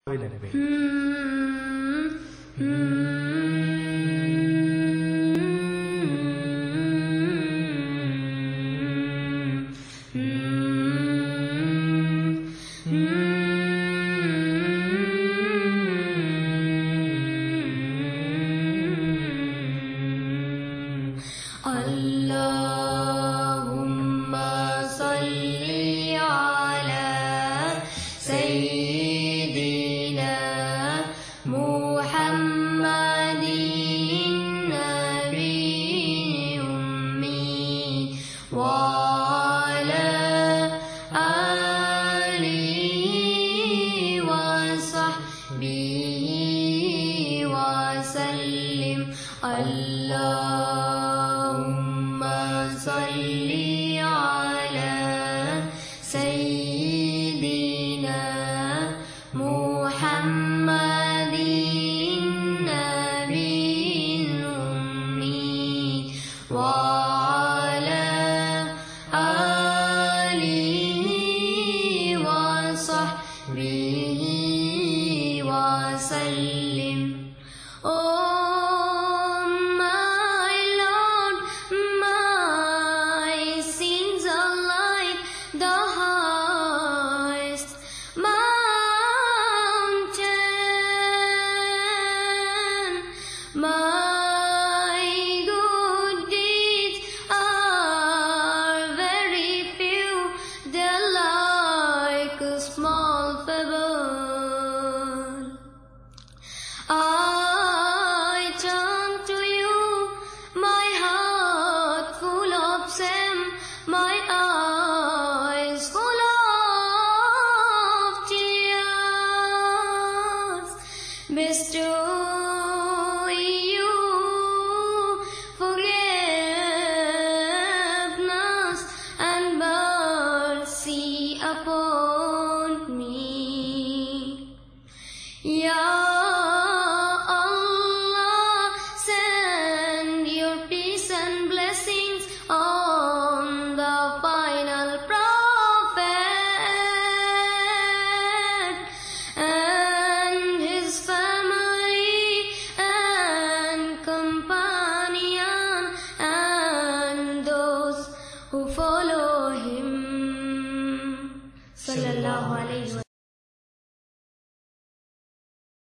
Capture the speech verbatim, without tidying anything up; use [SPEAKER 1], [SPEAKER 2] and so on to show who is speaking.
[SPEAKER 1] เลยนะพี่
[SPEAKER 2] Allahumma salli ala Sayyidina Muhammadin Nabi Ummi wa ala alihi wa sahbihi wa sallim. Allahumma salli ala Sayyidina Muhammadin Nabi Ummi wa ala alihi wa sahbihi wa sallim. Oh my good deeds are very few, they're like a small pebble. I turn to you, my heart full of shame, my eyes full of tears. Bestow upon me, Ya Allah, send your peace and blessings on the final prophet and his family and companions.